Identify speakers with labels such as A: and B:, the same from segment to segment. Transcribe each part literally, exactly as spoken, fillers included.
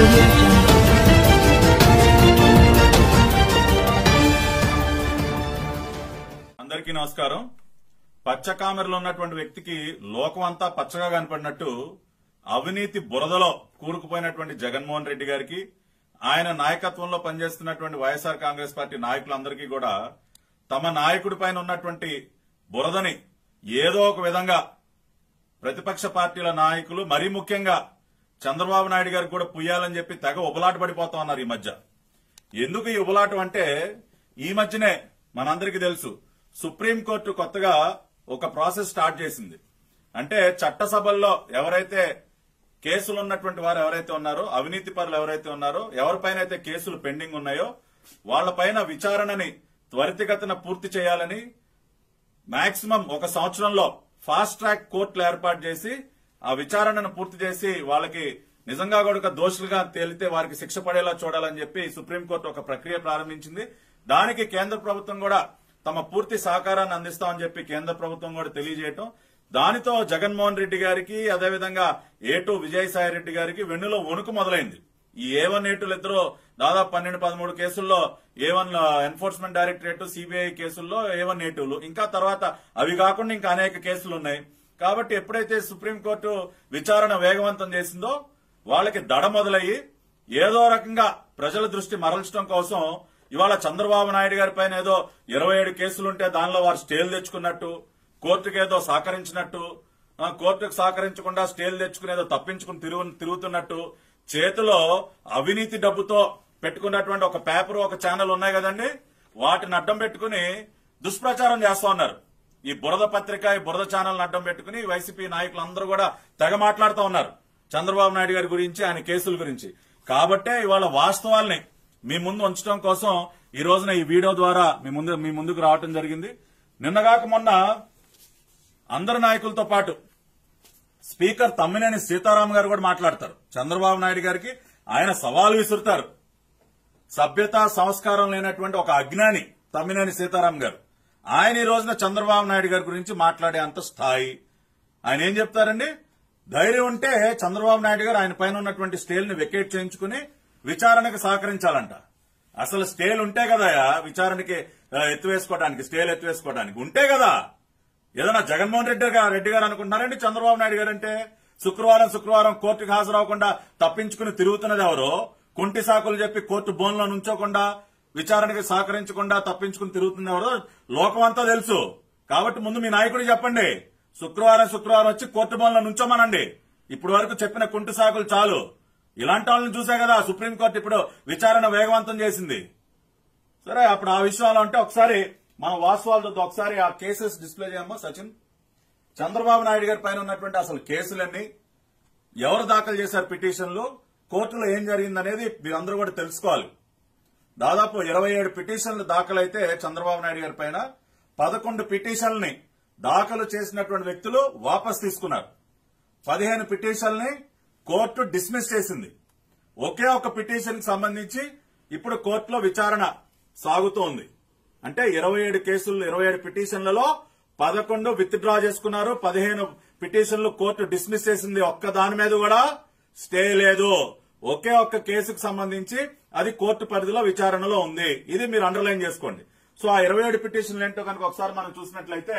A: audio jungle.
B: అందరికీ నమస్కారం. పచ్చకామెరలో ఉన్నటువంటి వ్యక్తికి లోకం అంతా పచ్చగా కనపడినట్టు అవినీతి బురదలో కూరుకుపోయినటువంటి జగన్మోహన్ రెడ్డి గారికి, ఆయన నాయకత్వంలో పనిచేస్తున్నటువంటి వైఎస్ఆర్ కాంగ్రెస్ పార్టీ నాయకులందరికీ కూడా తమ నాయకుడి పైన ఉన్నటువంటి బురదని ఏదో ఒక విధంగా ప్రతిపక్ష పార్టీల నాయకులు, మరీ ముఖ్యంగా చంద్రబాబు నాయుడు గారికి కూడా పుయ్యాలని చెప్పి తెగ ఉబలాట పడిపోతా ఉన్నారు ఈ మధ్య. ఎందుకు ఈ ఉబలాటం అంటే, ఈ మధ్యనే మనందరికీ తెలుసు సుప్రీంకోర్టు కొత్తగా ఒక ప్రాసెస్ స్టార్ట్ చేసింది. అంటే చట్టసభల్లో ఎవరైతే కేసులు ఉన్నటువంటి వారు ఎవరైతే ఉన్నారో, అవినీతి పరులు ఎవరైతే ఉన్నారో, ఎవరిపైన అయితే కేసులు పెండింగ్ ఉన్నాయో వాళ్లపైన విచారణని త్వరితగతిన పూర్తి చేయాలని మాక్సిమం ఒక సంవత్సరంలో ఫాస్ట్ ట్రాక్ కోర్టులు ఏర్పాటు చేసి ఆ విచారణను పూర్తి చేసి వాళ్ళకి నిజంగా కూడా దోషులుగా తేలితే వారికి శిక్ష పడేలా చూడాలని చెప్పి సుప్రీంకోర్టు ఒక ప్రక్రియ ప్రారంభించింది. దానికి కేంద్ర ప్రభుత్వం కూడా తమ పూర్తి సహకారాన్ని అందిస్తామని చెప్పి కేంద్ర ప్రభుత్వం కూడా తెలియజేయటం, దానితో జగన్మోహన్ రెడ్డి గారికి, అదేవిధంగా ఏటూ విజయసాయి రెడ్డి గారికి వెన్నులో వణుకు మొదలైంది. ఈ ఏ వన్ ఏటూలు ఇద్దరు దాదాపు పన్నెండు పదమూడు కేసుల్లో A one enforcement directorate, CBI కేసుల్లో ఏ వన్ ఏటూలు, ఇంకా తర్వాత అవి కాకుండా ఇంకా అనేక కేసులు ఉన్నాయి. కాబట్టి ఎప్పుడైతే సుప్రీంకోర్టు విచారణ వేగవంతం చేసిందో వాళ్ళకి దడ మొదలయ్యి ఏదో రకంగా ప్రజల దృష్టి మరల్చడం కోసం ఇవాళ చంద్రబాబు నాయుడు గారి పైన ఏదో ఇరవై ఏడు కేసులుంటే దానిలో వారు స్టేలు తెచ్చుకున్నట్టు, కోర్టుకు ఏదో సహకరించినట్టు, కోర్టుకు సహకరించకుండా స్టేలు తెచ్చుకుని ఏదో తప్పించుకుని తిరుగుతున్నట్టు, చేతిలో అవినీతి డబ్బుతో పెట్టుకున్నటువంటి ఒక పేపర్, ఒక ఛానల్ ఉన్నాయి కదండి, వాటిని అడ్డం పెట్టుకుని దుష్ప్రచారం చేస్తా ఉన్నారు. ఈ బురద పత్రిక, ఈ బురద ఛానల్ అడ్డం పెట్టుకుని వైసీపీ నాయకులందరూ కూడా తెగ మాట్లాడుతూ ఉన్నారు చంద్రబాబు నాయుడు గారి గురించి, ఆయన కేసుల గురించి. కాబట్టే ఇవాళ వాస్తవాల్ని మీ ముందు ఉంచడం కోసం ఈ రోజున ఈ వీడియో ద్వారా మీ ముందు మీ ముందుకు రావటం జరిగింది. నిన్నగాక మొన్న అందరు నాయకులతో పాటు స్పీకర్ తమ్మినేని సీతారాం గారు కూడా మాట్లాడతారు. చంద్రబాబు నాయుడు గారికి ఆయన సవాల్ విసురుతారు. సభ్యత సంస్కారం లేనటువంటి ఒక అజ్ఞాని తమ్మినేని సీతారాం గారు. ఆయన ఈ రోజున చంద్రబాబు నాయుడు గారి గురించి మాట్లాడే అంత స్థాయి. ఆయన ఏం చెప్తారండి, ధైర్యం ఉంటే చంద్రబాబు నాయుడు గారు ఆయన పైన ఉన్నటువంటి స్టేల్ని వెకేట్ చేయించుకుని విచారణకు సహకరించాలంట. అసలు స్టేల్ ఉంటే కదా విచారణకి ఎత్తివేసుకోవడానికి, స్టేల్ ఎత్తివేసుకోవడానికి ఉంటే కదా. ఏదైనా జగన్మోహన్ రెడ్డి గారు రెడ్డి గారు అనుకుంటున్నారండి చంద్రబాబు నాయుడు గారు అంటే? శుక్రవారం శుక్రవారం కోర్టుకు హాజరవకుండా తప్పించుకుని తిరుగుతున్నది ఎవరో, కుంటి సాకులు చెప్పి కోర్టు బోన్లో నుంచోకుండా, విచారణకి సహకరించకుండా తప్పించుకుని తిరుగుతుంది ఎవరో లోకమంతా తెలుసు. కాబట్టి ముందు మీ నాయకుడికి చెప్పండి, శుక్రవారం శుక్రవారం వచ్చి కోర్టు బోన్లో నుంచోమనండి. ఇప్పటి వరకు చెప్పిన కుంటి సాకులు చాలు. ఇలాంటి వాళ్ళని చూసే కదా సుప్రీంకోర్టు ఇప్పుడు విచారణ వేగవంతం చేసింది. సరే, అప్పుడు ఆ విషయంలో అంటే ఒకసారి మన వాస్తవాలతో ఒకసారి ఆ కేసెస్ డిస్ప్లే చేయమ్మా సచిన్. చంద్రబాబు నాయుడు గారి పైన ఉన్నటువంటి అసలు కేసులన్నీ, ఎవరు దాఖలు చేశారు పిటిషన్లు, కోర్టులో ఏం జరిగిందనేది మీరందరూ కూడా తెలుసుకోవాలి. దాదాపు ఇరవై ఏడు పిటిషన్లు దాఖలైతే చంద్రబాబు నాయుడు గారి పైన పదకొండు పిటిషన్లని దాఖలు చేసినటువంటి వ్యక్తులు వాపస్ తీసుకున్నారు. పదిహేను పిటిషన్లని కోర్టు డిస్మిస్ చేసింది. ఒకే ఒక పిటిషన్ కి సంబంధించి ఇప్పుడు కోర్టులో విచారణ సాగుతోంది. అంటే ఇరవై ఏడు కేసులు, ఇరవై ఏడు పిటిషన్లలో పదకొండు విత్ డ్రా చేసుకున్నారు. పదిహేను పిటిషన్లు కోర్టు డిస్మిస్ చేసింది. ఒక్క దాని మీద కూడా స్టే లేదు. ఒకే ఒక్క కేసుకు సంబంధించి అది కోర్టు పరిధిలో విచారణలో ఉంది. ఇది మీరు అండర్లైన్ చేసుకోండి. సో ఆ ఇరవై ఏడు పిటిషన్లు ఏంటో కనుక ఒకసారి మనం చూసినట్లయితే,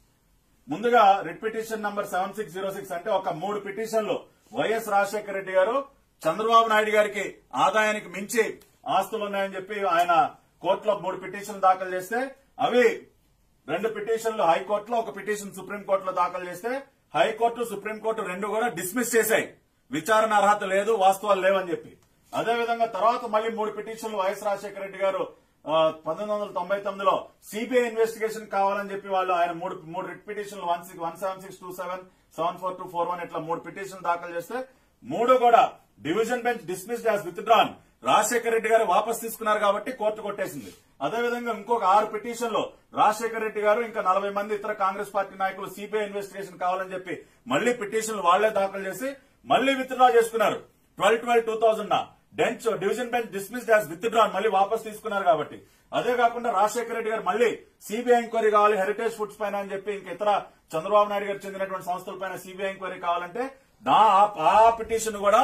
B: ముందుగా writ petition number seven six zero six అంటే ఒక మూడు పిటిషన్లు వైఎస్ రాజశేఖర రెడ్డి గారు చంద్రబాబు నాయుడు గారికి ఆదాయానికి మించి ఆస్తులు ఉన్నాయని చెప్పి ఆయన కోర్టులో మూడు పిటిషన్లు దాఖలు చేస్తే, అవి రెండు పిటిషన్లు హైకోర్టులో, ఒక పిటిషన్ సుప్రీంకోర్టులో దాఖలు చేస్తే హైకోర్టు, సుప్రీంకోర్టు రెండు కూడా డిస్మిస్ చేశాయి. విచారణ అర్హత లేదు, వాస్తవాలు లేవని చెప్పి. అదేవిధంగా తర్వాత మళ్ళీ మూడు పిటిషన్లు వైఎస్ రాజశేఖర రెడ్డి గారు పంతొమ్మిది వందల తొంభై తొమ్మిదిలో సిబిఐ ఇన్వెస్టిగేషన్ కావాలని చెప్పి వాళ్ళు ఆయన మూడు మూడు రిట్ పిటిషన్లు one six one seven six two seven seven four two four one ఇట్లా మూడు పిటిషన్లు దాఖలు చేస్తే మూడు కూడా division bench dismissed as withdrawn. Rajasekhara Reddy garu వాపస్ తీసుకున్నారు కాబట్టి కోర్టు కొట్టేసింది. అదేవిధంగా ఇంకొక ఆరు పిటిషన్లు రాజశేఖర రెడ్డి గారు ఇంకా నలభై మంది ఇతర కాంగ్రెస్ పార్టీ నాయకులు సిబిఐ ఇన్వెస్టిగేషన్ కావాలని చెప్పి మళ్లీ పిటిషన్లు వాళ్లే దాఖలు చేసి మళ్లీ విత్ డ్రా చేసుకున్నారు. Twelve twelve two thousand bench division bench dismissed as withdrawn, మళ్లీ వాపస్ తీసుకున్నారు కాబట్టి. అదే కాకుండా రాజశేఖర రెడ్డి గారు మళ్లీ సిబిఐ ఎంక్వైరీ కావాలి హెరిటేజ్ ఫుడ్స్ పైన అని చెప్పి ఇంక ఇతర చంద్రబాబు నాయుడు గారు చెందినటువంటి సంస్థల పైన సిబిఐ ఎంక్వైరీ కావాలంటే ఆ పిటిషన్ కూడా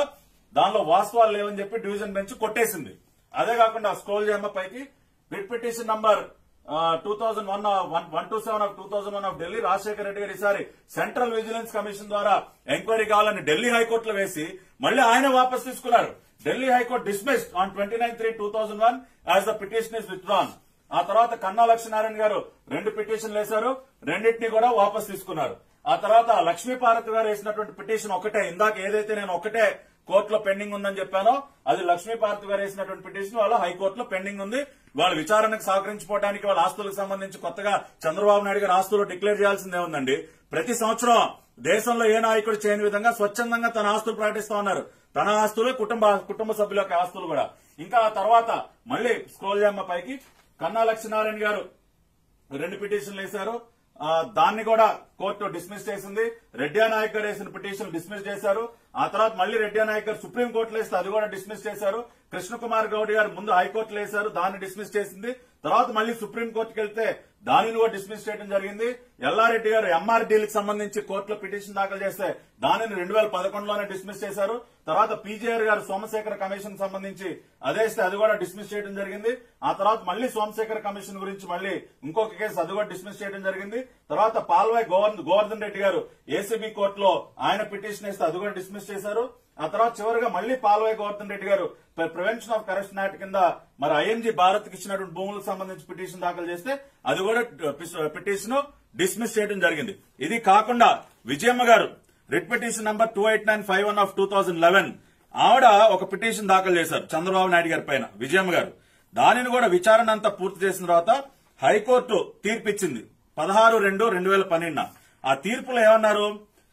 B: దానిలో వాస్తవాలు లేవని చెప్పి డివిజన్ బెంచ్ కొట్టేసింది. అదే కాకుండా స్క్రోల్ చేయమ్మ పైకి, writ petition number two thousand one one two seven of two thousand one of Delhi, Rajasekhara Reddy garu ఈసారి సెంట్రల్ విజిలెన్స్ కమిషన్ ద్వారా ఎంక్వైరీ కావాలని ఢిల్లీ హైకోర్టులో వేసి మళ్ళీ ఆయన వాపస్ తీసుకున్నారు. Delhi high court dismissed on twenty nine three two thousand one as the petition is withdrawn. ఆ తర్వాత కన్నా లక్ష్మీనారాయణ గారు రెండు పిటిషన్లు వేశారు, రెండింటినీ కూడా వాపస్ తీసుకున్నారు. ఆ తర్వాత లక్ష్మీపార్వతి గారు వేసినటువంటి పిటిషన్ ఒకటే, ఇందాక ఏదైతే నేను ఒకటే కోర్టులో పెండింగ్ ఉందని చెప్పానో అది లక్ష్మీపార్వతి గారు వేసినటువంటి పిటిషన్ వాళ్ళ హైకోర్టులో పెండింగ్ ఉంది. వాళ్ళ విచారణకు సహకరించుకోవడానికి వాళ్ళ ఆస్తులకు సంబంధించి కొత్తగా చంద్రబాబు నాయుడు గారు ఆస్తులు డిక్లేర్ చేయాల్సిందే ఉందండి. ప్రతి సంవత్సరం దేశంలో ఏ నాయకుడు చేయని విధంగా స్వచ్ఛందంగా తన ఆస్తులు ప్రకటిస్తా ఉన్నారు. తన ఆస్తులు, కుటుంబ కుటుంబ సభ్యుల యొక్క ఆస్తులు కూడా. ఇంకా ఆ తర్వాత మళ్ళీ స్క్రోల్ చేయమ్మ పైకి, కన్నా లక్ష్మీనారాయణ గారు రెండు పిటిషన్లు వేశారు, దాన్ని కూడా కోర్టు డిస్మిస్ చేసింది. రెడ్డి నాయక్ గారు వేసిన పిటిషన్ డిస్మిస్ చేశారు. ఆ తర్వాత మళ్ళీ రెడ్డి నాయక్ గారు సుప్రీం కోర్టులో వేస్తే అది కూడా డిస్మిస్ చేశారు. కృష్ణకుమార్ గౌడ్ గారు ముందు హైకోర్టులో వేశారు, దాన్ని డిస్మిస్ చేసింది. తర్వాత మళ్ళీ సుప్రీం కోర్టుకు వెళ్తే దానిని కూడా డిస్మిస్ చేయడం జరిగింది. ఎల్లారెడ్డి గారు ఎంఆర్డీలకు సంబంధించి కోర్టులో పిటిషన్ దాఖలు చేస్తే దానిని రెండు వేల పదకొండులోనే డిస్మిస్ చేశారు. తర్వాత పీజీఆర్ గారు సోమశేఖర కమిషన్ సంబంధించి అదేస్తే అది కూడా డిస్మిస్ చేయడం జరిగింది. ఆ తర్వాత మళ్ళీ సోమశేఖర కమిషన్ గురించి మళ్ళీ ఇంకొక కేసు అది కూడా డిస్మిస్ చేయడం జరిగింది. తర్వాత పాల్వాయ్ గోవర్ధన్ రెడ్డి గారు ఏసీబీ కోర్టులో ఆయన పిటిషన్ వేస్తే అది కూడా డిస్మిస్ చేశారు. ఆ తర్వాత చివరిగా మళ్ళీ పాల్వాయ్ గోవర్ధన్ రెడ్డి గారు ప్రివెన్షన్ ఆఫ్ కరప్షన్ యాక్ట్ కింద మరి ఐఎన్జీ భారత్ కి ఇచ్చినటువంటి భూములకు సంబంధించి పిటిషన్ దాఖలు చేస్తే అది కూడా పిటిషన్ డిస్మిస్ చేయడం జరిగింది. ఇది కాకుండా Vijayamma garu writ petition number two eight nine five one of two thousand eleven ఆవిడ ఒక పిటిషన్ దాఖలు చేశారు చంద్రబాబు నాయుడు గారి పైన, విజయమ్మ గారు. దానిని కూడా విచారణ అంతా పూర్తి చేసిన తర్వాత హైకోర్టు తీర్పిచ్చింది పదహారు రెండు రెండు వేల పన్నెండున. ఆ తీర్పులో ఏమన్నారు,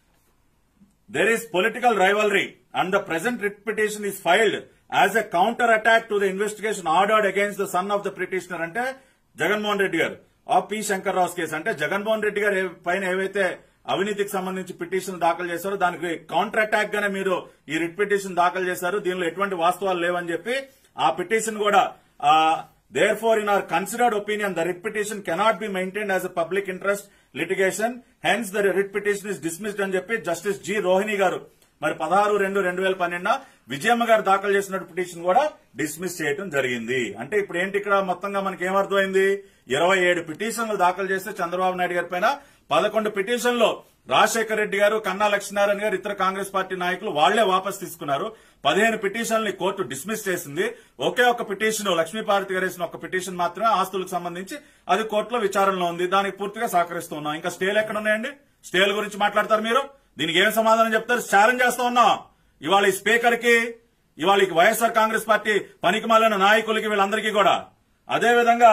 B: there is political rivalry and the present writ petition is filed as a counter attack to the investigation ordered against the son of the petitioner, అంటే Jaganmohan Reddy garu of P Shankar Rao case. అంటే జగన్మోహన్ రెడ్డి గారు పైన ఏవైతే అవినీతికి సంబంధించి పిటిషన్ దాఖలు చేశారో దానికి కౌంటర్ అటాక్ గానే మీరు ఈ రిట్ పిటిషన్ దాఖలు చేశారు, దీనిలో ఎటువంటి వాస్తవాలు లేవని చెప్పి ఆ పిటిషన్ కూడా therefore in our considered opinion the writ petition cannot be maintained as a public interest litigation, hence the writ petition is dismissed అని చెప్పి జస్టిస్ జి రోహిణి గారు మరి పదహారు రెండు రెండు వేల పన్నెండున విజయమ్మ గారు దాఖలు చేసిన పిటిషన్ కూడా డిస్మిస్ చేయడం జరిగింది. అంటే ఇప్పుడు ఏంటి ఇక్కడ మొత్తంగా మనకి ఏమర్థమైంది, ఇరవై ఏడు పిటిషన్లు దాఖలు చేస్తే చంద్రబాబు నాయుడు గారి పైన పదకొండు పిటిషన్లు రాజశేఖర రెడ్డి గారు, కన్నా లక్ష్మీనారాయణ గారు, ఇతర కాంగ్రెస్ పార్టీ నాయకులు వాళ్లే వాపస్ తీసుకున్నారు. పదిహేను పిటిషన్లు కోర్టు డిస్మిస్ చేసింది. ఒకే ఒక పిటిషన్ లక్ష్మీపార్వతి గారు వేసిన ఒక పిటిషన్ మాత్రమే ఆస్తులకు సంబంధించి అది కోర్టులో విచారణలో ఉంది, దానికి పూర్తిగా సహకరిస్తున్నాం. ఇంకా స్టేలు ఎక్కడ ఉన్నాయండి? స్టేల గురించి మాట్లాడతారు మీరు, దీనికి ఏం సమాధానం చెప్తారు? ఛాలెంజ్ చేస్తా ఉన్నాం ఇవాళ ఈ స్పీకర్ కి, ఇవాళ వైఎస్ఆర్ కాంగ్రెస్ పార్టీ పనికి మాలిన నాయకులకి, వీళ్ళందరికీ కూడా. అదేవిధంగా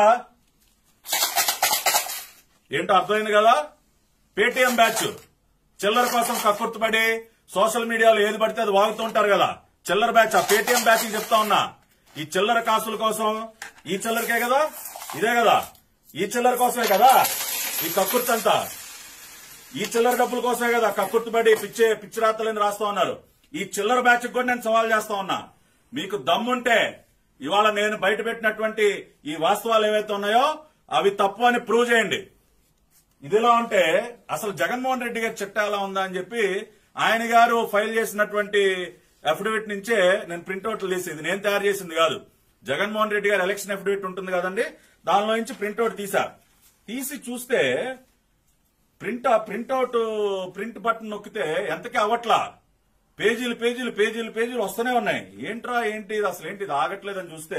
B: ఏంటో అర్థమైంది కదా, పేటీఎం బ్యాచ్ చిల్లర కోసం కక్కుర్తుపడి సోషల్ మీడియాలో ఏది పడితే అది వాగుతూ ఉంటారు కదా, చిల్లర బ్యాచ్. ఆ పేటీఎం బ్యాచ్ కి చెప్తా ఉన్నా, ఈ చిల్లర కాసుల కోసం, ఈ చిల్లరకే కదా, ఇదే కదా, ఈ చిల్లర కోసమే కదా ఈ కక్కుర్తంతా, ఈ చిల్లర డబ్బుల కోసమే కదా కక్కుర్తుపడి పిచ్చే పిచ్చిరాతలని రాస్తా ఉన్నారు. ఈ చిల్లర బ్యాచ్ కూడా నేను సవాల్ చేస్తా ఉన్నా, మీకు దమ్ముంటే ఇవాళ నేను బయట పెట్టినటువంటి ఈ వాస్తవాలు ఏవైతే ఉన్నాయో అవి తప్పు అని ప్రూవ్ చేయండి. ఇదిలా ఉంటే అసలు జగన్మోహన్ రెడ్డి గారి చిట్టా ఎలా ఉందా అని చెప్పి ఆయన గారు ఫైల్ చేసినటువంటి అఫిడవిట్ నుంచే నేను ప్రింట్అవుట్లు తీసేది, నేను తయారు చేసింది కాదు. జగన్మోహన్ రెడ్డి గారి ఎలక్షన్ అఫిడవిట్ ఉంటుంది కదండి, దానిలో నుంచి ప్రింట్అవుట్ తీసా. తీసి చూస్తే ప్రింట్ ప్రింట్అవుట్ ప్రింట్ బటన్ నొక్కితే ఎంతకీ అవట్లా, పేజీలు పేజీలు పేజీలు పేజీలు వస్తూనే ఉన్నాయి. ఏంట్రా ఏంటి అసలు ఏంటి ఇది ఆగట్లేదని చూస్తే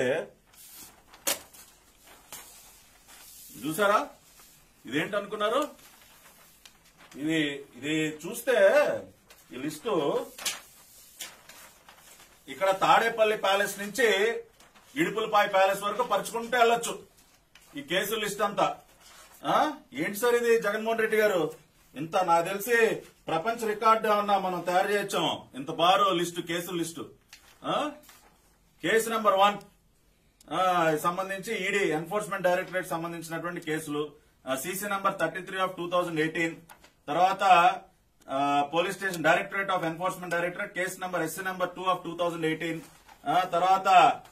B: చూసారా, ఇదేంటి అనుకున్నారు, ఇది ఇది చూస్తే ఈ లిస్టు ఇక్కడ తాడేపల్లి ప్యాలెస్ నుంచి ఇడుపులపాయ ప్యాలెస్ వరకు పరుచుకుంటే వెళ్ళొచ్చు ఈ కేసు లిస్ట్ అంతా. ఏంటి సార్ ఇది జగన్మోహన్ రెడ్డి గారు, ఇంత నాకు తెలిసి ప్రపంచ రికార్డు అన్నా మనం తయారు చేయొచ్చాం, ఇంత బారు లిస్టు, కేసుల లిస్టు. కేసు నెంబర్ వన్ సంబంధించి ఈడీ ఎన్ఫోర్స్మెంట్ డైరెక్టరేట్ సంబంధించినటువంటి కేసులు, CC number thirty three of two thousand eighteen, తర్వాత police station directorate of enforcement directorate case number SC number two of two thousand eighteen, తర్వాత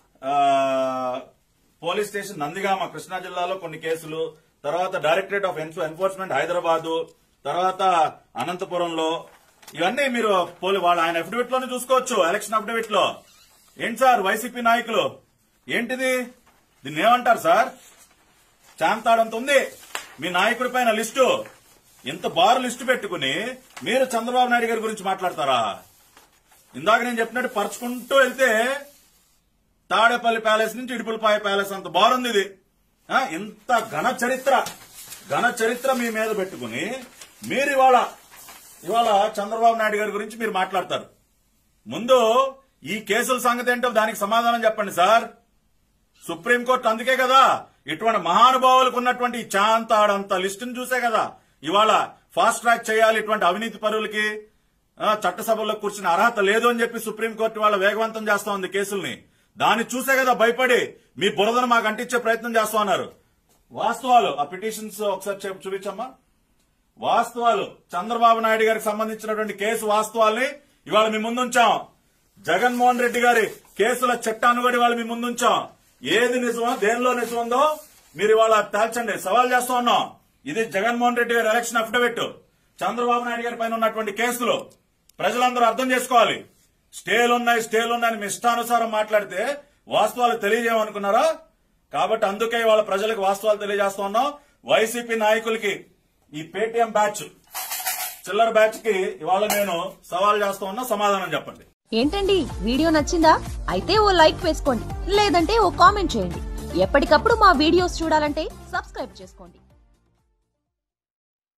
B: police station Nandigama Krishna జిల్లాలో కొన్ని కేసులు, తర్వాత directorate of enforcement Hyderabad, తర్వాత అనంతపురంలో, ఇవన్నీ మీరు పోలి వాళ్ళు ఆయన అఫిడవిట్ లోనే చూసుకోవచ్చు, ఎలక్షన్ అఫిడవిట్ లో. ఏంటి సార్ వైసీపీ నాయకులు ఏంటిది, దీన్ని ఏమంటారు సార్? చాంతాడంత ఉంది మీ నాయకుడి పైన లిస్టు. ఇంత బారు లిస్టు పెట్టుకుని మీరు చంద్రబాబు నాయుడు గారి గురించి మాట్లాడతారా? ఇందాక నేను చెప్పినట్టు పరుచుకుంటూ వెళ్తే తాడేపల్లి ప్యాలెస్ నుంచి ఇడుపులపాయ ప్యాలెస్ అంత బారుంది ఇది. ఇంత ఘన చరిత్ర ఘన చరిత్ర మీ మీద పెట్టుకుని మీరు ఇవాళ ఇవాళ చంద్రబాబు నాయుడు గారి గురించి మీరు మాట్లాడతారు. ముందు ఈ కేసుల సంగతి ఏంటో దానికి సమాధానం చెప్పండి సార్. సుప్రీంకోర్టు అందుకే కదా ఇటువంటి మహానుభావులకు ఉన్నటువంటి చాంతాడంత లిస్టును చూసే కదా ఇవాళ ఫాస్ట్ ట్రాక్ చేయాలి, ఇటువంటి అవినీతి పరులకి చట్టసభల్లో కూర్చుని అర్హత లేదు అని చెప్పి సుప్రీంకోర్టు వాళ్ళ వేగవంతం చేస్తా ఉంది కేసుల్ని. దాన్ని చూసే కదా భయపడి మీ బురదను మాకు అంటించే ప్రయత్నం చేస్తా ఉన్నారు. వాస్తవాలు ఆ పిటిషన్స్ ఒకసారి చూపించమ్మా. వాస్తవాలు చంద్రబాబు నాయుడు గారికి సంబంధించినటువంటి కేసు వాస్తవాల్ని ఇవాళ మీ ముందుంచాం. జగన్మోహన్ రెడ్డి గారి కేసుల చట్టాన్ని కూడా ఇవాళ మీ ముందుంచాం. ఏది నిజమో దేనిలో నిజం ఉందో మీరు ఇవాళ తేల్చండి, సవాల్ చేస్తా ఉన్నాం. ఇది జగన్మోహన్ రెడ్డి గారి ఎలక్షన్ అఫిడవిట్, చంద్రబాబు నాయుడు గారి పైన ఉన్నటువంటి కేసులు ప్రజలందరూ అర్థం చేసుకోవాలి. స్టేలున్నాయి స్టేలున్నాయని మీ ఇష్టానుసారం మాట్లాడితే వాస్తవాలు తెలియజేయమనుకున్నారా? కాబట్టి అందుకే ఇవాళ ప్రజలకు వాస్తవాలు తెలియజేస్తా ఉన్నాం. వైసీపీ నాయకులకి ఈ పేటీఎం బ్యాచ్ చిల్లర బ్యాచ్ కి ఇవాళ నేను సవాల్ చేస్తా ఉన్నా, సమాధానం చెప్పండి.
A: ఏంటండి వీడియో నచ్చిందా? అయితే ఓ లైక్ వేసుకోండి, లేదంటే ఓ కామెంట్ చేయండి. ఎప్పటికప్పుడు మా వీడియోస్ చూడాలంటే సబ్స్క్రైబ్ చేసుకోండి.